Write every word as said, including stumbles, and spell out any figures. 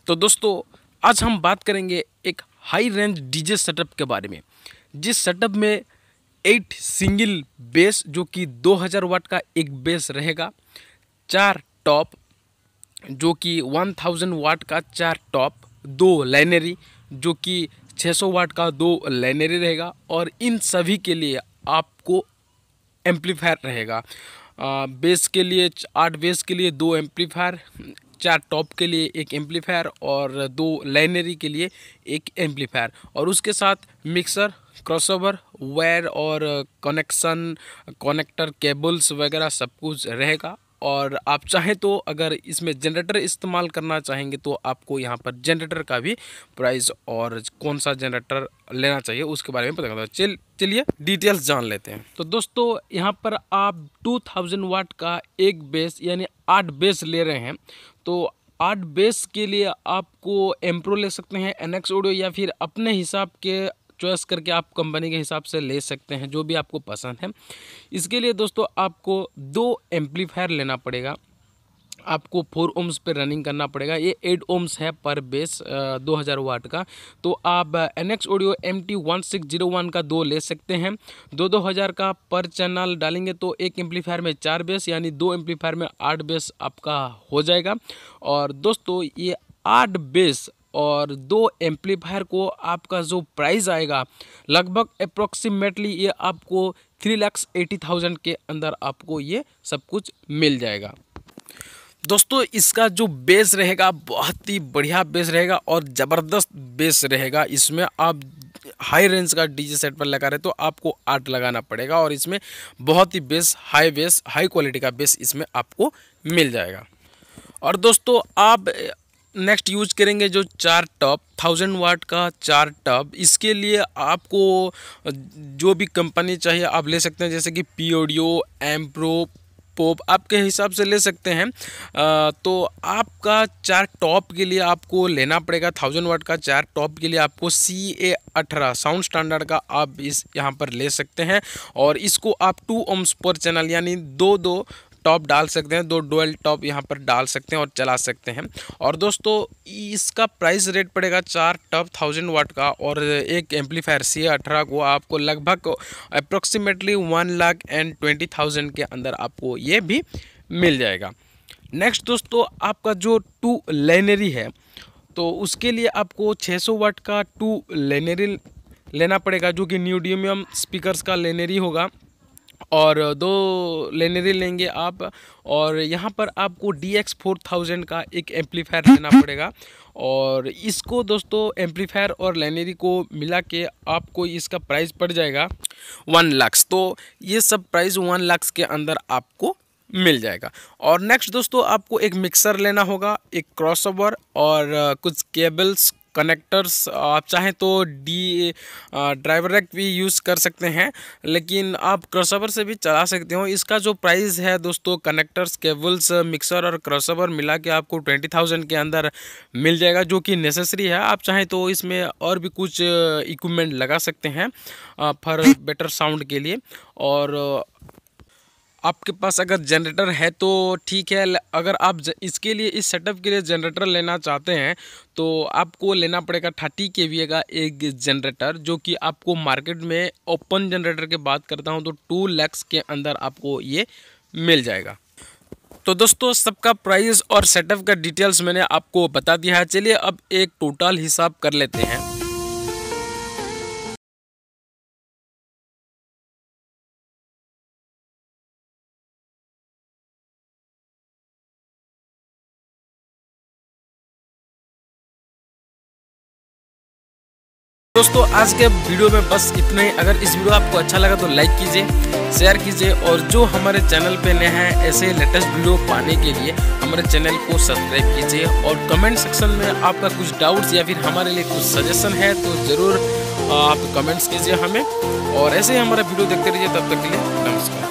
तो दोस्तों आज हम बात करेंगे एक हाई रेंज डीजे सेटअप के बारे में, जिस सेटअप में एट सिंगल बेस जो कि दो हज़ार वाट का एक बेस रहेगा, चार टॉप जो कि एक हज़ार वाट का चार टॉप, दो लाइनरी जो कि छह सौ वाट का दो लाइनरी रहेगा और इन सभी के लिए आपको एम्पलीफायर रहेगा। आ, बेस के लिए आठ बेस के लिए दो एम्पलीफायर, चार टॉप के लिए एक एम्पलीफायर और दो लाइनरी के लिए एक एम्पलीफायर और उसके साथ मिक्सर, क्रॉसओवर, वायर और कनेक्शन कनेक्टर केबल्स वगैरह सब कुछ रहेगा। और आप चाहें तो अगर इसमें जनरेटर इस्तेमाल करना चाहेंगे तो आपको यहाँ पर जनरेटर का भी प्राइस और कौन सा जनरेटर लेना चाहिए उसके बारे में पता करना है। चल चलिए डिटेल्स जान लेते हैं। तो दोस्तों यहाँ पर आप दो हज़ार वाट का एक बेस यानी आठ बेस ले रहे हैं, तो आठ बेस के लिए आपको एम्प्रो ले सकते हैं, एनएक्स ऑडियो, या फिर अपने हिसाब के चॉइस करके आप कंपनी के हिसाब से ले सकते हैं जो भी आपको पसंद है। इसके लिए दोस्तों आपको दो एम्पलीफायर लेना पड़ेगा, आपको फोर ओम्स पे रनिंग करना पड़ेगा। ये एट ओम्स है पर बेस दो हज़ार वाट का। तो आप NX audio M T one six zero one का दो ले सकते हैं। दो दो हज़ार का पर चैनल डालेंगे तो एक एम्पलीफायर में चार बेस यानी दो एम्पलीफायर में आठ बेस आपका हो जाएगा। और दोस्तों ये आठ बेस और दो एम्पलीफायर को आपका जो प्राइस आएगा लगभग अप्रोक्सीमेटली ये आपको थ्री लैक्स एटी थाउजेंड के अंदर आपको ये सब कुछ मिल जाएगा। दोस्तों इसका जो बेस रहेगा बहुत ही बढ़िया बेस रहेगा और ज़बरदस्त बेस रहेगा। इसमें आप हाई रेंज का डीजे सेट पर लगा रहे तो आपको आठ लगाना पड़ेगा और इसमें बहुत ही bass high bass high quality का बेस इसमें आपको मिल जाएगा। और दोस्तों आप नेक्स्ट यूज करेंगे जो चार टॉप थाउजेंड वाट का चार टॉप, इसके लिए आपको जो भी कंपनी चाहिए आप ले सकते हैं, जैसे कि पी ऑडियो, एम्प्रो, पोप आपके हिसाब से ले सकते हैं। आ, तो आपका चार टॉप के लिए आपको लेना पड़ेगा थाउजेंड वाट का चार टॉप के लिए आपको सी ए अठारह साउंड स्टैंडर्ड का आप इस यहाँ पर ले सकते हैं और इसको आप टू ओम्स पर चैनल यानी दो दो टॉप डाल सकते हैं, दो डुअल टॉप यहाँ पर डाल सकते हैं और चला सकते हैं। और दोस्तों इसका प्राइस रेट पड़ेगा चार टॉप थाउजेंड वाट का और एक एम्पलीफायर सी अठारह को आपको लगभग approximately one lakh and twenty thousand के अंदर आपको ये भी मिल जाएगा। नेक्स्ट दोस्तों आपका जो टू लाइनरी है तो उसके लिए आपको छः सौ वाट का टू लाइनरी लेना पड़ेगा जो कि न्यूडियम स्पीकर्स का लाइनरी होगा और दो लाइनरी लेंगे आप। और यहाँ पर आपको डी एक्स फोर थाउजेंड का एक एम्पलीफायर लेना पड़ेगा और इसको दोस्तों एम्पलीफायर और लाइनरी को मिला के आपको इसका प्राइस पड़ जाएगा वन लाख। तो ये सब प्राइस वन लाख के अंदर आपको मिल जाएगा। और नेक्स्ट दोस्तों आपको एक मिक्सर लेना होगा, एक क्रॉसओवर और कुछ केबल्स कनेक्टर्स, आप चाहें तो डी ड्राइवर रैक भी यूज़ कर सकते हैं लेकिन आप क्रॉसओवर से भी चला सकते हो। इसका जो प्राइस है दोस्तों कनेक्टर्स, केबल्स, मिक्सर और क्रॉसओवर मिला के आपको ट्वेंटी थाउजेंड के अंदर मिल जाएगा जो कि नेसेसरी है। आप चाहें तो इसमें और भी कुछ इक्विपमेंट लगा सकते हैं फॉर बेटर साउंड के लिए। और आपके पास अगर जनरेटर है तो ठीक है, अगर आप इसके लिए इस सेटअप के लिए जनरेटर लेना चाहते हैं तो आपको लेना पड़ेगा थर्टी के वी का एक जनरेटर जो कि आपको मार्केट में ओपन जनरेटर की बात करता हूं तो टू लैक्स के अंदर आपको ये मिल जाएगा। तो दोस्तों सबका प्राइस और सेटअप का डिटेल्स मैंने आपको बता दिया है। चलिए अब एक टोटल हिसाब कर लेते हैं। दोस्तों आज के वीडियो में बस इतना ही। अगर इस वीडियो आपको अच्छा लगा तो लाइक कीजिए, शेयर कीजिए और जो हमारे चैनल पे नए हैं ऐसे लेटेस्ट वीडियो पाने के लिए हमारे चैनल को सब्सक्राइब कीजिए। और कमेंट सेक्शन में आपका कुछ डाउट्स या फिर हमारे लिए कुछ सजेशन है तो ज़रूर आप कमेंट्स कीजिए हमें। और ऐसे ही हमारा वीडियो देखते रहिए। तब तक के लिए नमस्कार।